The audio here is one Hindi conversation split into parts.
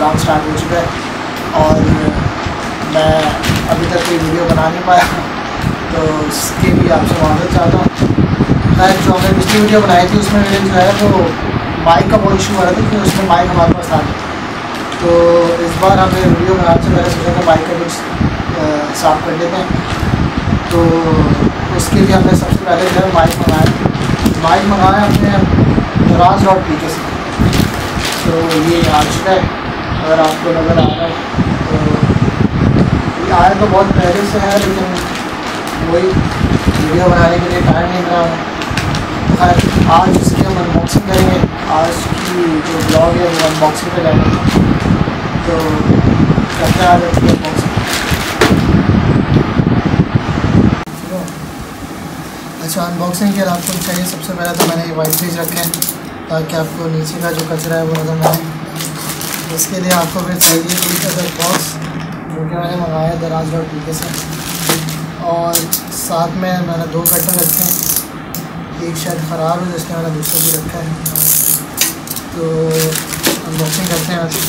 एग्ज़ाम स्टार्ट हो चुका है और मैं अभी तक कोई वीडियो बना नहीं पाया, तो इसके लिए आपसे माफ़ी चाहता हूँ। खैर जो हमने पिछली वीडियो बनाई थी उसमें मेरे जो है वो माइक का बहुत इशू आ रहा था कि उसमें माइक हमारे पास आ गया, तो इस बार हमें वीडियो बनाने से पहले सोचा था माइक का कुछ साफ़ कर लेते हैं। तो उसके लिए हमने सबसे पहले जो है माइक मंगाया हमने दराज.pk से। तो ये आ चुका है, अगर आपको नज़र आ रहा है तो ये आया तो बहुत पहले से है, लेकिन वही वीडियो बनाने के लिए टाइम नहीं मिला हमें। खैर आज इसकी हम अनबॉक्सिंग करेंगे, आज की जो ब्लॉग है वो अनबॉक्सिंग पे जाएंगे, तो करते हैं आज इसकी अनबॉक्सिंग। अच्छा, अनबॉक्सिंग के लिए आपको चाहिए सबसे पहले तो मैंने ये वाइट पेज रखे हैं ताकि आपको नीचे का जो कचरा है वो नज़र ना आए। इसके लिए आपको फिर चाहिए एक अदर बॉक्स जो कि मैंने मंगाया दराज.pk से, और साथ में मैंने 2 कटर रखे हैं, एक शायद ख़राब है जिसके मैंने दूसरा भी रखा है। तो अनबॉक्सिंग करते हैं आज।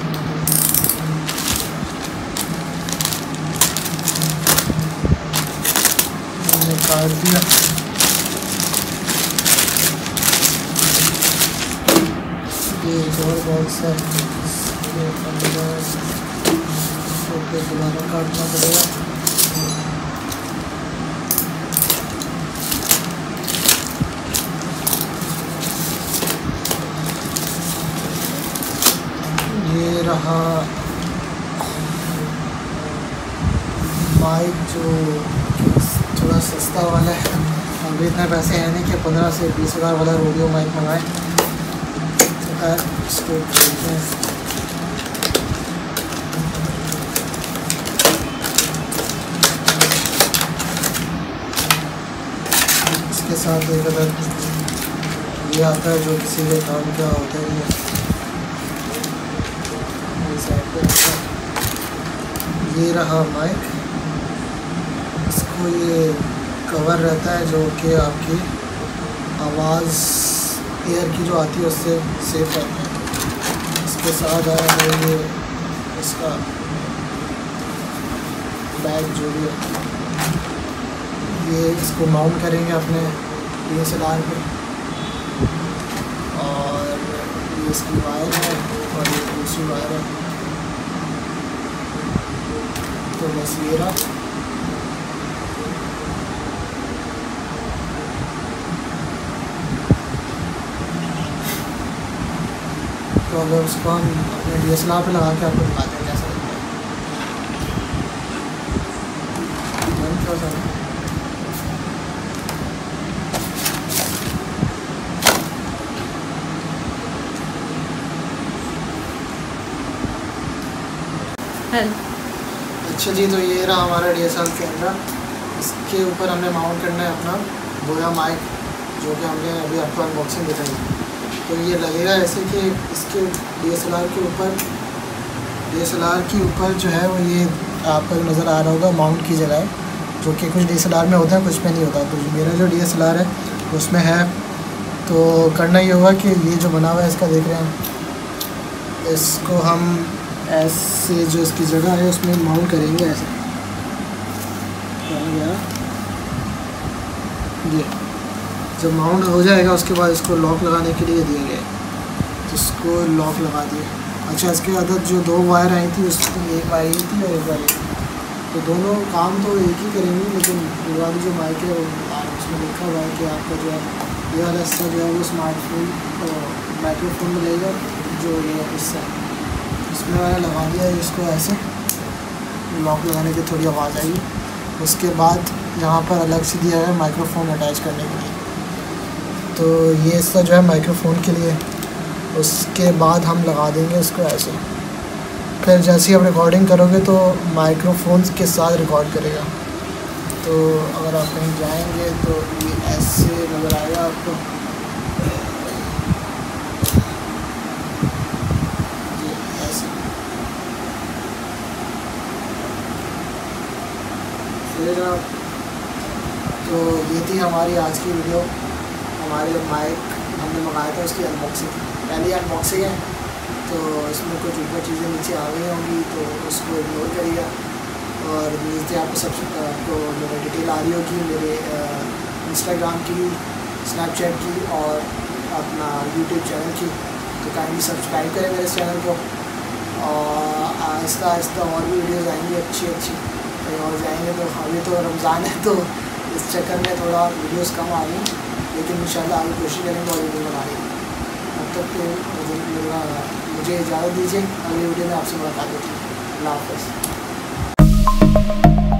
मैंने काट दिया, ये एक और बॉक्स है, दोबारा काटना पड़ेगा। ये रहा माइक जो थोड़ा सस्ता वाला है, अभी इतने पैसे हैं नहीं कि 15 से 20 हज़ार वाला रोडियो माइक मंगाएं। तो खैर इसको देखते हैं। इसके साथ एक अदर ये आता है जो किसी के काम का होता ही है। ये रहा माइक, इसको ये कवर रहता है जो कि आपकी आवाज़ एयर की जो आती है उससे सेफ रहता है। इसके साथ आया है ये इसका बैग जो भी है, ये इसको माउंट करेंगे अपने DSLR पे, और ये इसकी वायर है और ये दूसरी वायर है। तो बस ये रहा। तो अगर उसको हम अपने DSLR पे लगा के आपको दिखाते हैं कैसा लगता है। अच्छा जी, तो ये रहा हमारा DSLR कैमरा। इसके ऊपर हमने माउंट करना है अपना बोया माइक, जो कि हमने अभी आपको अनबॉक्सिंग दिखाई। तो ये लगेगा ऐसे कि इसके DSLR के ऊपर जो है वो ये आपको नज़र आ रहा होगा माउंट की जगह है, जो कि कुछ DSLR में होता है कुछ में नहीं होता। तो मेरा जो DSLR है उसमें है, तो करना ये होगा कि ये जो बना हुआ है इसका देख रहे हैं, इसको हम ऐसे जो इसकी जगह है उसमें माउंट करेंगे। ऐसे गया ये जब माउंट हो जाएगा उसके बाद इसको लॉक लगाने के लिए दिया गया, तो इसको लॉक लगा दिया। अच्छा, इसके अदर जो 2 वायर आई थी उसमें एक वायर ये थी और एक वायर, तो दोनों काम तो एक ही करेंगे, लेकिन ये वाली जो माइक है उसमें लिखा हुआ है कि आपका जो है ये वाला हिस्सा जो है वो स्मार्टफोन माइक्रोफोन में लगेगा, जो ये हिस्सा है इसमें मैंने लगा दिया है। इसको ऐसे लॉक लगाने की थोड़ी आवाज़ आएगी। उसके बाद यहाँ पर अलग से दिया है माइक्रोफोन अटैच करने के लिए, तो ये हिस्सा जो है माइक्रोफोन के लिए। उसके बाद हम लगा देंगे इसको ऐसे, फिर जैसे ही आप रिकॉर्डिंग करोगे तो माइक्रोफोन के साथ रिकॉर्ड करेगा। तो अगर आप कहीं जाएंगे तो ये ऐसे नज़र आएगा आपको। तो ये थी हमारी आज की वीडियो। हमारे माइक हमने मंगाया था उसकी अनबॉक्सिंग, पहली अनबॉक्सिंग है। तो इसमें कुछ ऊपर चीज़ें नीचे आ गई होंगी तो उसको इग्नोर करिएगा। और जैसे आपको मेरी डिटेल आ रही होगी मेरे इंस्टाग्राम की, स्नैपचैट की और अपना यूट्यूब चैनल की, तो काइंडली सब्सक्राइब करें मेरे चैनल को। और आहिस्ता आहिस्ता और भी वीडियोज़ आएंगी अच्छी कहीं और जाएंगे। तो अभी तो रमज़ान है तो इस चक्कर में थोड़ा वीडियोज़ कम आ रही, लेकिन इंशाल्लाह आगे कोशिश करेंगे और वीडियो बनाने की। अब तक तो मुझे इजाज़त दीजिए, अगली वीडियो में आपसे मुलाकात होती है। अल्लाह हाफ़िज़।